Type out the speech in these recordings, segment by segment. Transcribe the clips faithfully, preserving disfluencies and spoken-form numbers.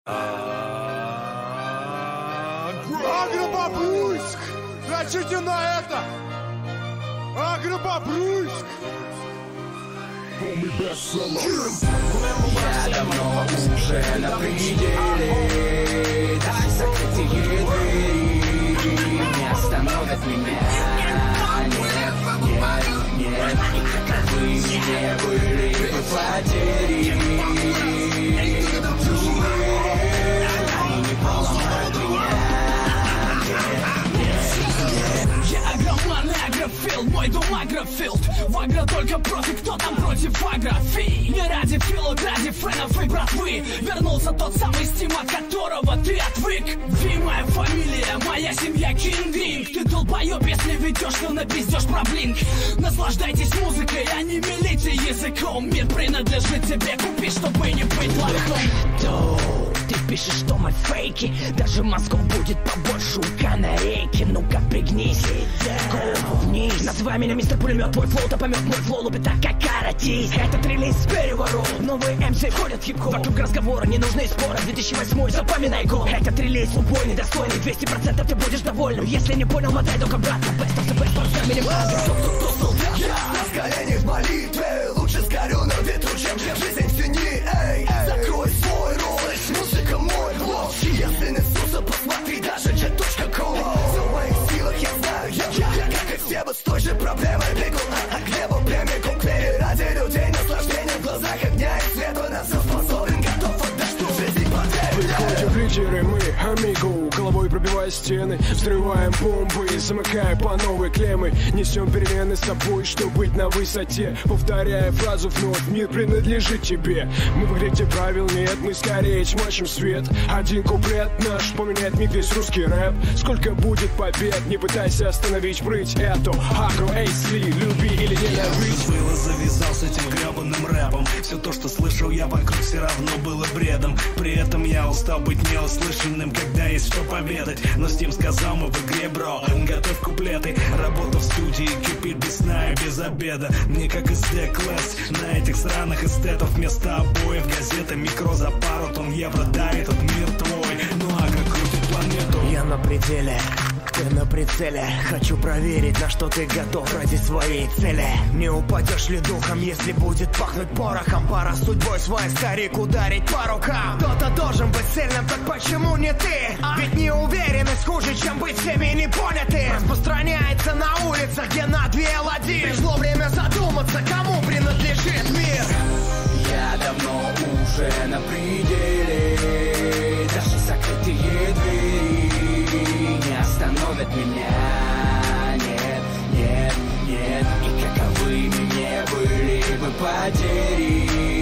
Агробобруйск! Дрочите на это! Агробобруйск! Я давно уже на пределе. Даже закрытые двери не остановят меня. Нет, нет, нет. И каковы мне были бы потери, они не поломают меня. Я агроман, агрофилд, мой дом агрофилд. В агро только профи, кто там против агрофи? Не ради филок, ради френов и братвы. Вернулся тот самый стим, от которого ты отвык. Ви моя фамилия, моя семья Кинг Ринг. Ты долбоёб, если ведешь, то напиздёшь про блинк. Наслаждайтесь музыкой, а не мелите языком. Мир принадлежит тебе, купи, чтобы не быть лохом. Ты пишешь, что мы фейки. Даже мозгов будет побольше у канарейки. Ну-ка пригнись, голову вниз. Называй меня мистер пулемет, твой флоу-то помет. Мой флоу лупит так, как каратист. Этот релиз переворот. Новые эм си входят в хип-хоп. Вокруг разговора не нужны споры. две тысячи восьмой, запоминай год. Этот релиз убойный, достойный. двести процентов ты будешь доволен. Если не понял, мотай только обратно. Best of the best, просто минимум. Я на коленях в молитве. Лучше сгорю на ветру, чем жизнь в тени. Эй, закрой свой рот. Музыка мой блог. Я сын Иисуса, посмотри, даже джет.ком. Все в моих силах, я знаю. Я, я, я как и все, вот с той же проблемой бегу от хлеба прямиком к двери. Ради людей наслаждение в глазах огня и света. На все способен, готов отдать, что жизнь поверит. Выходим лидеры, мы амиго. Головой пробивая стены, взрываем бомбы, замыкая по новой клеммы. Несем перемены с собой, чтобы быть на высоте. Повторяя фразу вновь, мир принадлежит тебе. Мы в игре, где правил нет, мы скорее тьма, чем свет. Один куплет наш поменяет миг, весь русский рэп. Сколько будет побед, не пытайся остановить прыть эту агро, эйсли, люби или ненавидь. Было завязал с этим гребаным рэпом. Все то, что слышал я вокруг, все равно было бредом. При этом я устал быть неуслышанным, когда есть что поведать. Но Steam сказал, мы в игре, бро. Готовь куплеты, работа в студии кипит без сна и без обеда. Мне как эс ди-класс на этих сраных эстетов. Вместо обоев газета, микро за пару тонн евро. Да, этот мир твой, но агро крутит планету. Я на пределе, ты на прицеле. Хочу проверить, на что ты готов ради своей цели. Не упадешь ли духом, если будет пахнуть порохом? Пора судьбой свой старик ударить по рукам. Кто-то должен быть сильным, так почему не ты? Ведь неуверенность хуже, чем быть всеми непонятым. Распространяется на улицах, где на две эл один. Пришло время задуматься, кому принадлежит мир. Я давно уже на пределе. Даже закрытые двери не остановят меня. Нет, нет, нет. И каковы мне были бы потери,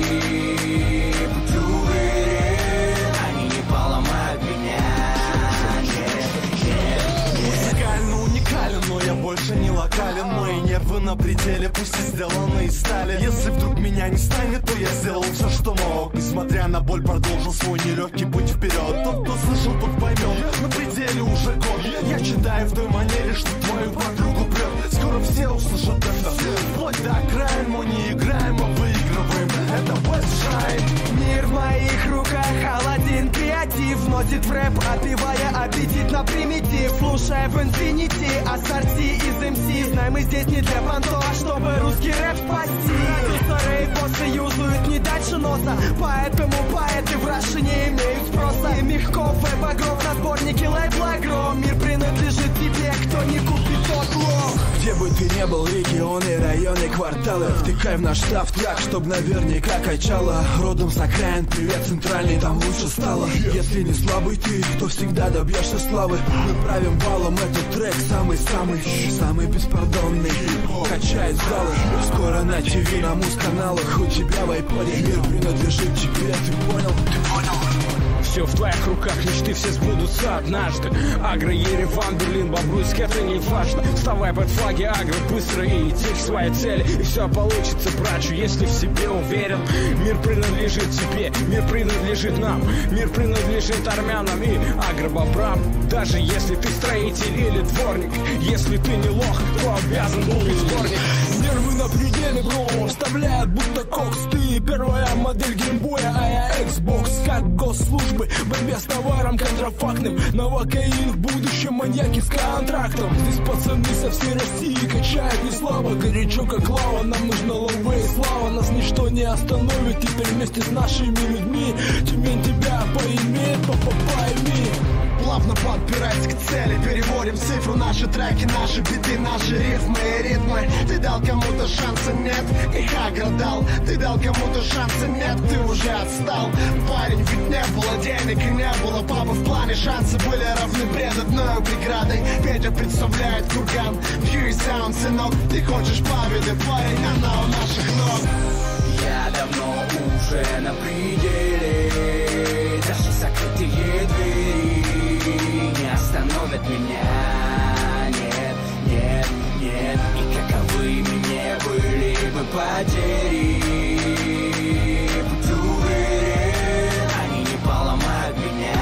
будь уверен, они не поломают меня. Нет, нет, нет. Музыкально уникален, но я больше не локален. Мои нервы на пределе, пусть и сделаны из стали. Если вдруг меня не станет, то я сделал все, что мог. Несмотря на боль, продолжил свой нелегкий путь вперед. Тот, кто слышал, тот поймет. На пределе уже год. Я читаю в той манере, что твою подругу прет. Скоро все услышат это. Вплоть до окраин мы не играем, а выигрываем. Это West Shine. Мир в моих руках, Аладдин креатив. Вносит в рэп, отбивая аппетит на примитив. Слушая в инфинити, ассорти из эм си. Знай, мы здесь не для понто, а чтобы русский рэп спасти. Продюсеры и боссы юзают не дальше носа. Поэтому поэты в Раше не имеют спроса. И Мягков, и Багров на сборнике лейбла Гром. Мир принадлежит тебе, кто не купит, тот лох. Где бы ты не был, регионы, районы, кварталы, втыкай в наш штаб так, чтоб наверняка качало. Родом с окраин, привет центральный, там лучше стало. Если не слабый ты, то всегда добьешься славы. Мы правим балом этот трек, самый-самый, самый беспардонный. Качает залы, скоро на ТВ, на муз-каналах. У тебя в айподе мир принадлежит тебе, ты понял? Ты понял? Все в твоих руках, мечты все сбудутся однажды. Агро, Ереван, Берлин, Бобруйск, это не важно. Вставай под флаги агро быстро и иди к своей цели. И все получится, брачу, если в себе уверен. Мир принадлежит тебе, мир принадлежит нам. Мир принадлежит армянам и агробобрам. Даже если ты строитель или дворник, если ты не лох, то обязан был быть сборник. Мир Нервы на пределе, бро, вставляют будто кокс. Ты первая модель геймбоя, а я Xbox. Как госслужбы, борьбе с товаром контрафактным. Новокаин в будущем, маньяки с контрактом. Здесь пацаны со всей России качают не слабо. Горячо как лава, нам нужна лава и слава. Нас ничто не остановит, теперь вместе с нашими людьми. Тюмень тебя поимеет, папа, пойми. Плавно подбираясь к цели, переводим цифру, наши треки, наши биты, наши рифмы и ритмы. Ты дал кому-то шанса, нет, их оградал. Ты дал кому-то шанса, нет, ты уже отстал. Парень, ведь не было денег и не было папы. В плане шансы были равны перед одной преградой. Петя представляет курган, Fury Sound, сынок. Ты хочешь победы, парень, она у наших ног. Я давно уже на пределе, даже закрытые двери не остановят меня. Нет, нет, нет. И каковы мне были бы потери, будь уверен, они не поломают меня.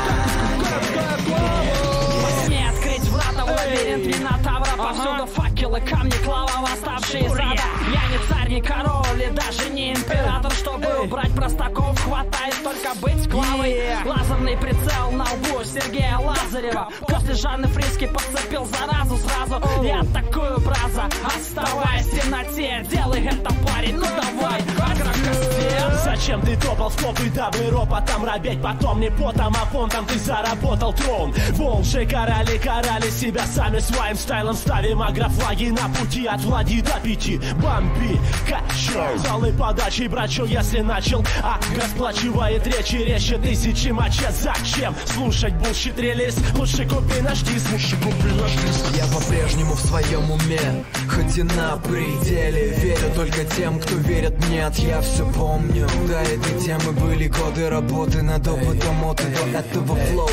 Не открыть врата в лабиринт Минотавра. Повсюду факелы, камни, клава, восставшие из ада. Я не царь, не король и даже не император. Чтобы убрать простаков, хватает только быть клавой. Лазерный прицел на лбу Сергея Лазарева. После Жанны Фриски подцепил заразу сразу. Я атакую браза, оставаясь в темноте. Делай это, парень, ну давай, агрокостел. Зачем ты топал в топы, дабы ропотом робеть? Потом не потом, а фонтом ты заработал трон. Волжи короли карали себя сами своим стайлом. Ставим агрофлаги на пути от Влади до пяти. Бомби, качу, залы подачи, брачу, если начал. А расплачивает речи резче тысячи моча. Зачем слушать булщит релиз? Лучше купи наш диск, лучше купи наш диск. Я по-прежнему в своем уме, хоть и на пределе. Верю только тем, кто верит, нет, я все помню. До этой темы были годы работы над опытом от и до этого флоу.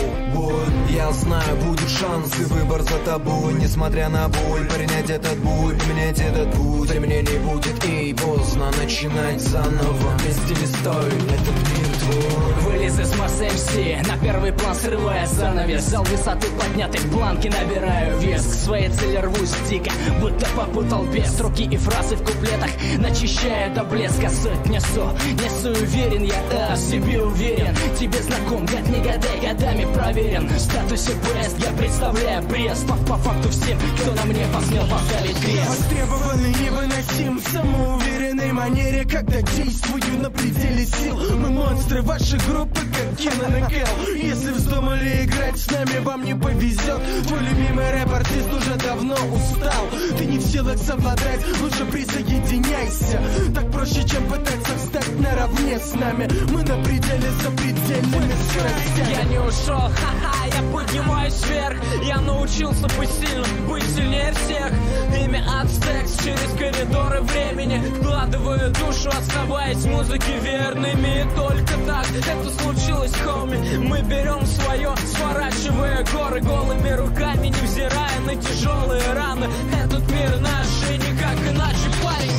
Я знаю, будет шанс и выбор за тобой. Несмотря на боль, принять этот бой, поменять этот путь. Времени не будет и поздно начинать заново. Вместе не стоит, этот мир твой. Вылез из масс эм си, на первый план срывая занавес. Зал высоты поднятый, в планке набираю вес. К своей цели рвусь дико, будто попутал без. Руки и фразы в куплетах начищаю до блеска. Суть несу, несу уверен, я да, в себе уверен. Тебе знаком, гад не гадай, годами проверен. В статусе бест я представляю Брест. По, по факту всем, кто на мне посмел поставить крест. Востребованный, невыносим в самоуверенной манере. Когда действую на пределе сил, мы монстры вашей группы, как Кеннон и Кэл. Если вздумали играть с нами, вам не повезет. Твой любимый рэп-артист уже давно устал. Ты не в силах совладать, лучше присоединяйся. Так проще, чем пытаться встать наравне с нами. Мы на пределе запредельными скоростями. Я не ушел, ха-ха, я поднимаюсь вверх. Я научился быть сильным, быть сильнее всех. Имя Ацтекс через коридоры времени. Вкладываю душу, оставаясь музыке верными. И только так это случилось, хоми. Мы берем свое, сворачивая горы голыми руками, невзирая на тяжелые раны. Этот мир наш и никак иначе, парень.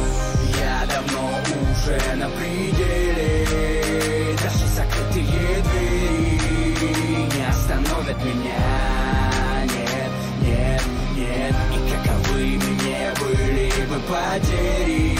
Я давно уже на пределе, даже закрытые двери не остановят меня. Нет, нет, нет. И каковы мне были бы потери,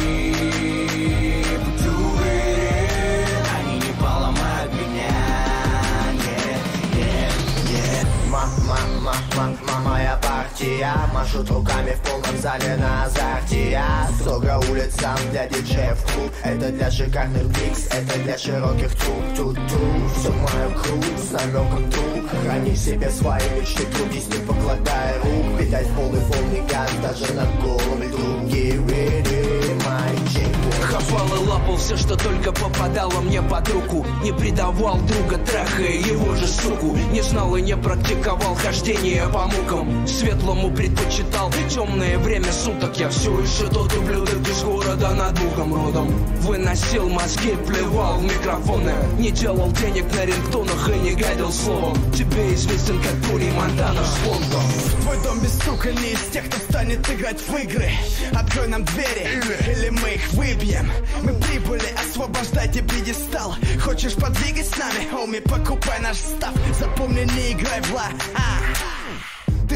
будь уверен, они не поломают меня. Нет, нет, нет. Ма-ма-ма-ма-ма, моя партия. Машут руками в полном зале на азарте. Я строго улицам для диджеев клуб. Это для шикарных микс, это для широких труб. Тут-тут, все в моем круг, с намеком друг. Храни себе свои мечты, трудись, не покладая рук. Летать в полный полный газ, даже на голом льду. Give it in my chain. Хапал и лапал все, что только попадало мне под руку. Не предавал друга, трахая его же суку. Не знал и не практиковал хождение по мукам. Светлому предпочитал темное время суток. Я все еще тот ублюдок из города над Богом родом. Выносил мозги, плевал в микрофоны. Не делал денег на рингтонах и не гадил словом. Тебе известен как Пури Монтана с фондом. Твой дом без сука не из тех, кто станет играть в игры. Открой нам двери, или мы их выбьем. Мы прибыли, освобождайте пьедестал. Хочешь подвигать с нами, хоми, покупай наш став. Запомни, не играй в ла. А. Ты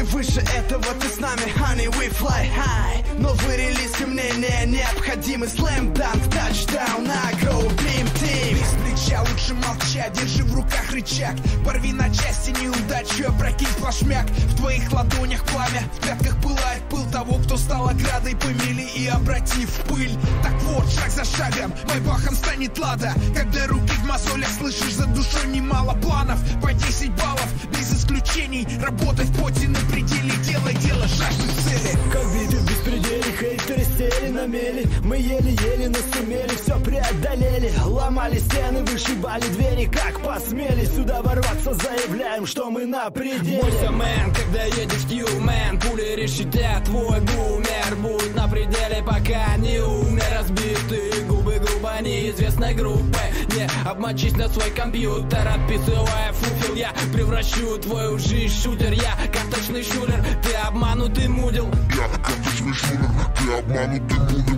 ты выше этого, ты с нами, honey, we fly high. Новый релиз и мнение необходимый. Slam dunk, touchdown, agro, dream team. Без плеча лучше молчать, держи в руках рычаг. Порви на части неудачу, опрокинь плашмяк. В твоих ладонях пламя, в пятках пылает пыл того, кто стал оградой, помели и обрати в пыль. Так вот, шаг за шагом, майбахом станет лада. Когда руки в мозолях, слышишь за душой немало планов. По десять баллов, без исключений. Работай в поте на пределе, делай дело, жажду цели. Как биты в беспределе, хейтеры сели на мели. Мы еле-еле, но сумели, все преодолели. Ломали стены, вышибали двери, как посмели. Сюда ворваться, заявляем, что мы на пределе. Бойся, мэн, когда едешь Q-мэн, пули решетят, твой бумер будет на пределе, пока не умер. Разбитые губы грубо неизвестной группы. Не обмочись на свой компьютер, отписывая фуфел. Я превращу твою жизнь в шутер. Я карточный шулер, ты обманутый мудил. Я карточный шулер, ты обманутый мудил.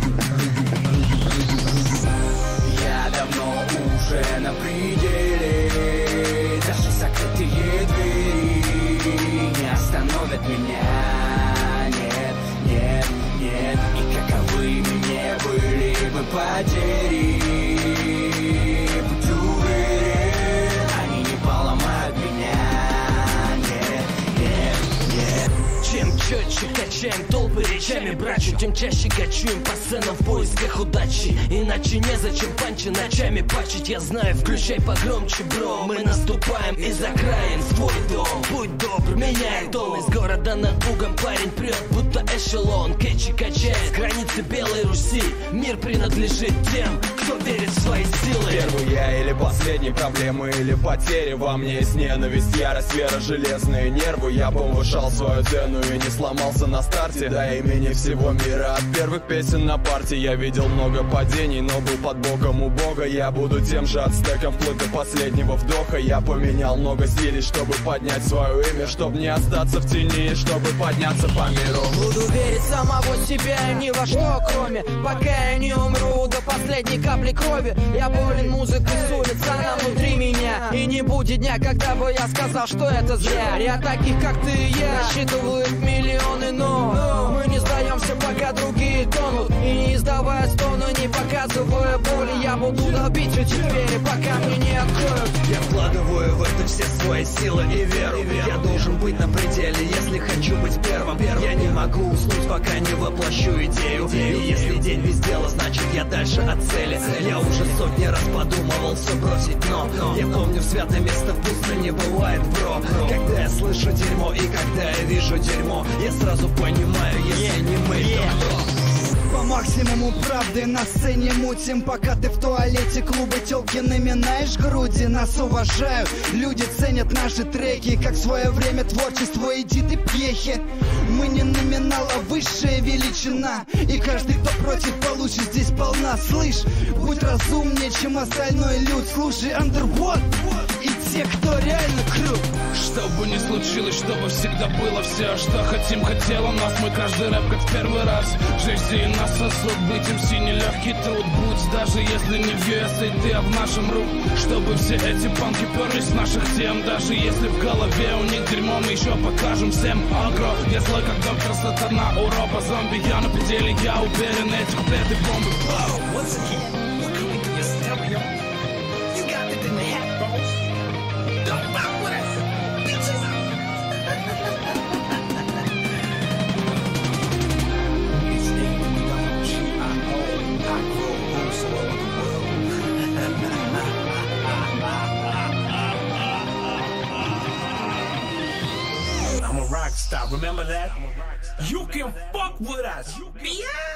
Я давно уже на пределе. Даже закрытые двери не остановят меня. Нет, нет, нет. И каковы мне были бы потери, будь уверен, они не поломают меня. Нет, нет, нет. Чем четче качаем толпы речами брачу, тем чаще качуем по сценам в поисках удачи. Иначе незачем панчи ночами пачить. Я знаю, включай погромче, бро. Мы наступаем из окраин в твой дом. Будь добр, меняй тон. Из города над Бугом парень прет, будто эшелон. Кэчи качает с границы Белой Руси. Мир принадлежит тем, кто верит в свои силы. Первый я или последний, проблемы или потери. Во мне есть ненависть, ярость, вера, железные нервы. Я повышал свою цену и не сломался на старте. До имени всего мира, от первых песен на парте. Я видел много падений, но был под боком у Бога. Я буду тем же ацтеком вплоть до последнего вдоха. Я поменял много стилей, чтобы поднять свое имя, чтобы не остаться в тени, чтобы подняться по миру. Буду верить самого себя и ни во что, кроме пока я не умру до последней капли крови. Я болен музыкой с улиц, она внутри меня. И не будет дня, когда бы я сказал, что это зря. Я таких, как ты и я, рассчитываю миллионы, но мы не сдаемся, пока другие тонут. И не издавая стоны, не показывая боли, я буду долбить эти двери, пока мне не откроют. Я вкладываю в это все свои силы и веру. Я должен быть на пределе, если хочу быть первым. Я не могу уснуть, пока не воплощу идею. И если день без дела, значит я дальше от цели. Я уже сотни раз подумывал все бросить, но я помню, святое место пусто не бывает, бро. Когда я слышу дерьмо и когда я вижу дерьмо, я сразу понимаю, если не мы, то кто? По максимуму правды на сцене мутим, пока ты в туалете клубы тёлкиными наешь груди. Нас уважают, люди ценят наши треки, как в свое время творчество Эдиты Пьехи. Мы не номинал, а высшая величина, и каждый, кто против, получит здесь полна. Слышь, будь разумнее, чем остальной люд. Слушай, Underworld и те, кто реально крут. Что бы ни случилось, чтобы всегда было все, что хотим, хотело нас. Мы каждый рэп как в первый раз. Жизнь и нас сосуд, быть им синий легкий труд. Будь даже если не в ю эс эй, ты, а в нашем ру. Чтобы все эти панки перлись с наших тем. Даже если в голове у них дерьмо, мы еще покажем всем агро. Я злой как доктор Сатана, у роба зомби. Я на пределе, я уверен, эти куплеты бомбы. Once again, what can we do is tell me, you got it in the hat, boss. Don't fuck with us, bitches. It's named in the dogs. I own, I grow, roots all over the world. I'm a rock star, remember that? You can fuck with us. Yeah.